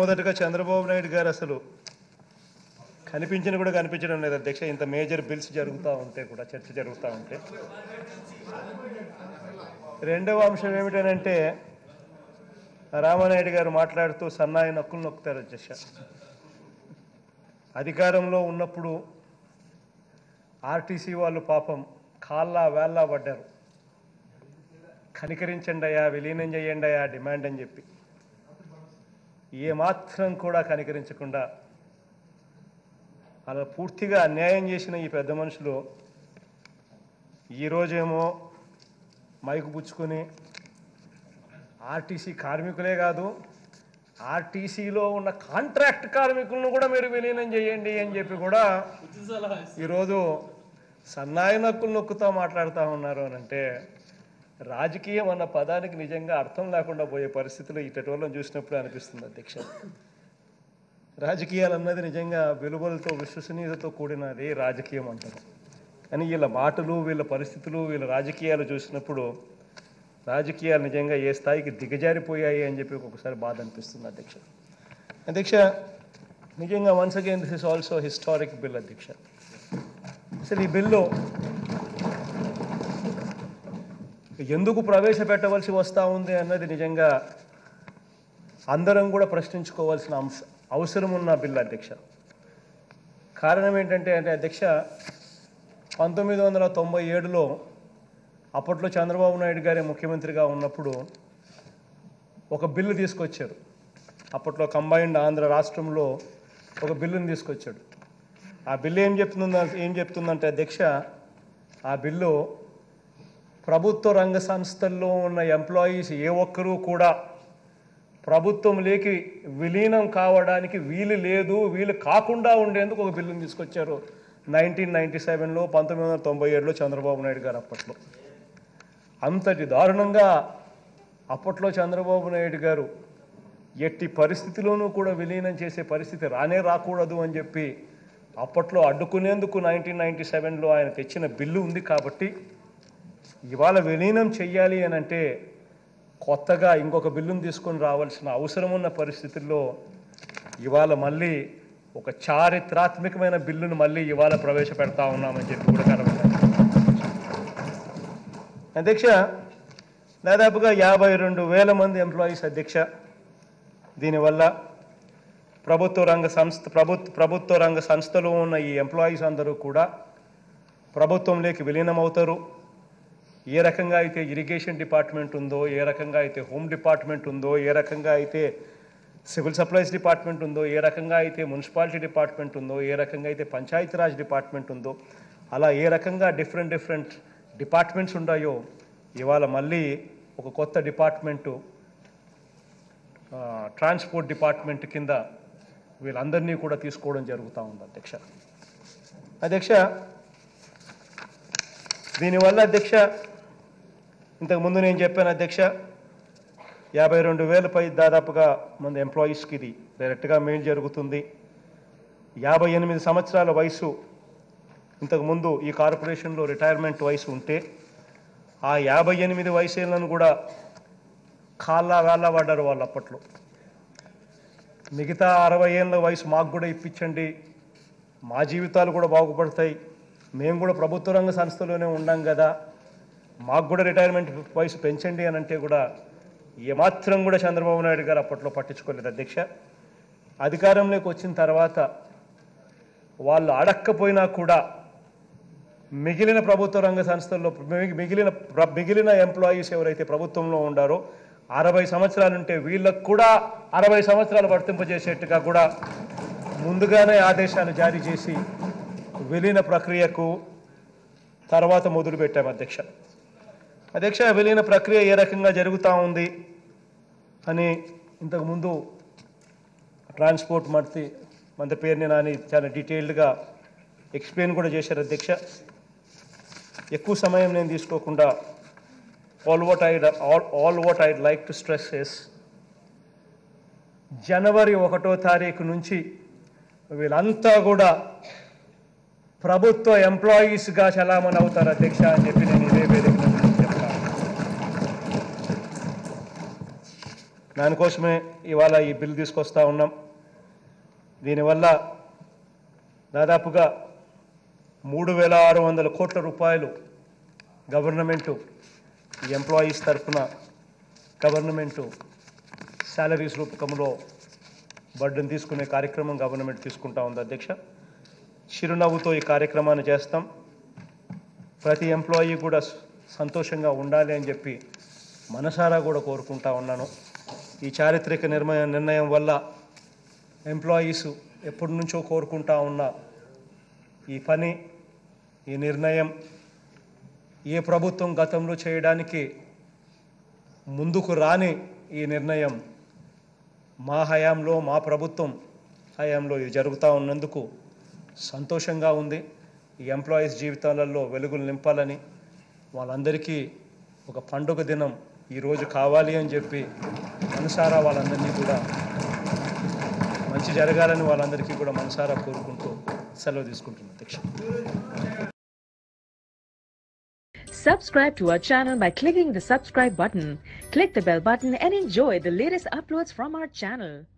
మొట్టమొదటిగా చంద్రబాబు నాయుడు గారు అసలు కనిపించని కూడా కనిపించడం లేదు అధ్యక్ష. ఇంత మేజర్ బిల్స్ జరుగుతూ ఉంటే కూడా, చర్చ జరుగుతూ ఉంటే. రెండవ అంశం ఏమిటనంటే, రామానాయుడు గారు మాట్లాడుతూ సన్నాయి నొక్కులు నొక్కుతారు అధ్యక్ష. అధికారంలో ఉన్నప్పుడు ఆర్టీసీ వాళ్ళు పాపం కాళ్ళ వేళ్ళ పడ్డారు. కనికరించండి అయ్యా, విలీనం చేయండి అయ్యా డిమాండ్ అని చెప్పి. ఏమాత్రం కూడా కనికరించకుండా అలా పూర్తిగా అన్యాయం చేసిన ఈ పెద్ద మనుషులు ఈరోజేమో మైకు పుచ్చుకొని ఆర్టీసీ కార్మికులే కాదు, ఆర్టీసీలో ఉన్న కాంట్రాక్ట్ కార్మికులను కూడా మీరు విలీనం చేయండి అని చెప్పి కూడా ఈరోజు సన్నాయి నొక్కులు నొక్కుతూ మాట్లాడుతూ ఉన్నారు అని అంటే, రాజకీయం అన్న పదానికి నిజంగా అర్థం లేకుండా పోయే పరిస్థితులు ఇటోళ్ళని చూసినప్పుడు అనిపిస్తుంది అధ్యక్ష. రాజకీయాలు అన్నది నిజంగా విలువలతో, విశ్వసనీయతతో కూడినది రాజకీయం అంటారు. కానీ వీళ్ళ మాటలు, వీళ్ళ పరిస్థితులు, వీళ్ళ రాజకీయాలు చూసినప్పుడు రాజకీయాలు నిజంగా ఏ స్థాయికి దిగజారిపోయాయి అని చెప్పి ఒక్కొక్కసారి బాధ అనిపిస్తుంది అధ్యక్ష. అధ్యక్ష, నిజంగా once again this is also historic bill అధ్యక్ష. అసలు ఈ బిల్లు ఎందుకు ప్రవేశపెట్టవలసి వస్తూ ఉంది అన్నది నిజంగా అందరం కూడా ప్రశ్నించుకోవాల్సిన అవసరం ఉన్న బిల్లు అధ్యక్ష. కారణం ఏంటంటే అధ్యక్ష, 1997లో అప్పట్లో చంద్రబాబు నాయుడు గారి ముఖ్యమంత్రిగా ఉన్నప్పుడు ఒక బిల్లు తీసుకొచ్చారు. అప్పట్లో కంబైన్డ్ ఆంధ్ర రాష్ట్రంలో ఒక బిల్లుని తీసుకొచ్చాడు. ఆ బిల్లు ఏం చెప్తుందంటే అధ్యక్ష, ఆ బిల్లు ప్రభుత్వ రంగ సంస్థల్లో ఉన్న ఎంప్లాయీస్ ఏ ఒక్కరూ కూడా ప్రభుత్వంలోకి విలీనం కావడానికి వీలు లేదు, వీలు కాకుండా ఉండేందుకు ఒక బిల్లును తీసుకొచ్చారు 1997లో, 1997లో చంద్రబాబు నాయుడు గారు అప్పట్లో. అంతటి దారుణంగా అప్పట్లో చంద్రబాబు నాయుడు గారు ఎట్టి పరిస్థితిలోనూ కూడా విలీనం చేసే పరిస్థితి రాకూడదు అని చెప్పి అప్పట్లో అడ్డుకునేందుకు 1997లో ఆయన తెచ్చిన బిల్లు ఉంది. కాబట్టి ఇవాళ విలీనం చెయ్యాలి అని అంటే కొత్తగా ఇంకొక బిల్లును తీసుకొని రావాల్సిన అవసరం ఉన్న పరిస్థితుల్లో ఇవాళ మళ్ళీ ఒక చారిత్రాత్మకమైన బిల్లును మళ్ళీ ఇవాళ ప్రవేశపెడతా ఉన్నామని చెప్పి కూడా కనబడుతుంది అధ్యక్ష. దాదాపుగా 52,000 మంది ఎంప్లాయీస్ అధ్యక్ష. దీనివల్ల ప్రభుత్వ రంగ సంస్థలో ఉన్న ఈ ఎంప్లాయీస్ అందరూ కూడా ప్రభుత్వంలోకి విలీనం అవుతారు. ఏ రకంగా అయితే ఇరిగేషన్ డిపార్ట్మెంట్ ఉందో, ఏ రకంగా అయితే హోమ్ డిపార్ట్మెంట్ ఉందో, ఏ రకంగా అయితే సివిల్ సప్లైస్ డిపార్ట్మెంట్ ఉందో, ఏ రకంగా అయితే మున్సిపాలిటీ డిపార్ట్మెంట్ ఉందో, ఏ రకంగా అయితే పంచాయతీరాజ్ డిపార్ట్మెంట్ ఉందో, అలా ఏ రకంగా డిఫరెంట్ డిపార్ట్మెంట్స్ ఉన్నాయో ఇవాళ మళ్ళీ ఒక కొత్త డిపార్ట్మెంటు ట్రాన్స్పోర్ట్ డిపార్ట్మెంట్ కింద వీళ్ళందరినీ కూడా తీసుకోవడం జరుగుతూ ఉంది అధ్యక్ష. అధ్యక్ష, దీనివల్ల అధ్యక్ష ఇంతకుముందు నేను చెప్పాను అధ్యక్ష, 52,000 పై దాదాపుగా మంది ఎంప్లాయీస్కి ఇది డైరెక్ట్గా మేలు జరుగుతుంది. 58 సంవత్సరాల వయసు ఇంతకుముందు ఈ కార్పొరేషన్లో రిటైర్మెంట్ వయసు ఉంటే ఆ 58 వయసులను కూడా కాళ్ళ వేళ్ళ పడ్డారు వాళ్ళు అప్పట్లో. మిగతా 60 ఏళ్ళ వయసు మాకు కూడా ఇప్పించండి, మా జీవితాలు కూడా బాగుపడతాయి, మేము కూడా ప్రభుత్వ రంగ సంస్థలోనే ఉన్నాం కదా, మాకు కూడా రిటైర్మెంట్ వయసు పెంచండి అని అంటే కూడా ఏమాత్రం కూడా చంద్రబాబు నాయుడు గారు అప్పట్లో పట్టించుకోలేదు అధ్యక్ష. అధికారంలోకి వచ్చిన తర్వాత వాళ్ళు అడక్కపోయినా కూడా మిగిలిన ప్రభుత్వ రంగ సంస్థల్లో మిగిలిన ఎంప్లాయీస్ ఎవరైతే ప్రభుత్వంలో ఉండారో 60 సంవత్సరాలు ఉంటే వీళ్ళకు కూడా 60 సంవత్సరాలు వర్తింపజేసేట్టుగా కూడా ముందుగానే ఆదేశాలు జారీ చేసి విలీన ప్రక్రియకు తర్వాత మొదలుపెట్టాము అధ్యక్ష. అధ్యక్ష, విలీన ప్రక్రియ ఏ రకంగా జరుగుతూ ఉంది అని ఇంతకుముందు ట్రాన్స్పోర్ట్ మంత్రి పేరుని నాని చాలా డీటెయిల్డ్గా ఎక్స్ప్లెయిన్ కూడా చేశారు అధ్యక్ష. ఎక్కువ సమయం నేను తీసుకోకుండా all what I'd like to stress is జనవరి 1వ తారీఖు నుంచి వీళ్ళంతా కూడా ప్రభుత్వ ఎంప్లాయీస్గా చలామణి అవుతారు అధ్యక్ష అని చెప్పి నేను ఇదే వేదిక చెప్తాను. దానికోసమే ఇవాళ ఈ బిల్లు తీసుకొస్తా ఉన్నాం. దీనివల్ల దాదాపుగా 3,600 కోట్ల రూపాయలు గవర్నమెంటు ఎంప్లాయీస్ తరఫున గవర్నమెంటు శాలరీస్ రూపకంలో బర్డెన్ తీసుకునే కార్యక్రమం గవర్నమెంట్ తీసుకుంటా ఉంది అధ్యక్ష. చిరునవ్వుతో ఈ కార్యక్రమాన్ని చేస్తాం. ప్రతి ఎంప్లాయీ కూడా సంతోషంగా ఉండాలి అని చెప్పి మనసారా కూడా కోరుకుంటా ఉన్నాను. ఈ చారిత్రక నిర్ణయం వల్ల ఎంప్లాయీస్ ఎప్పటి నుంచో కోరుకుంటా ఉన్న ఈ పని, ఈ నిర్ణయం ఏ ప్రభుత్వం గతంలో చేయడానికి ముందుకు రాని ఈ నిర్ణయం మా హయాంలో, మా ప్రభుత్వం హయాంలో ఇది జరుగుతూ ఉన్నందుకు సంతోషంగా ఉంది. ఈ ఎంప్లాయీస్ జీవితాలలో వెలుగులు నింపాలని, వాళ్ళందరికీ ఒక పండుగ దినం ఈరోజు కావాలి అని చెప్పి మనసారా వాళ్ళందరినీ కూడా మంచి జరగాలని వాళ్ళందరికీ కూడా మనసారా కోరుకుంటూ సెలవు తీసుకుంటున్నాను అధ్యక్ష. Subscribe to our channel by clicking the subscribe button. Click the bell button and enjoy the latest uploads from our channel.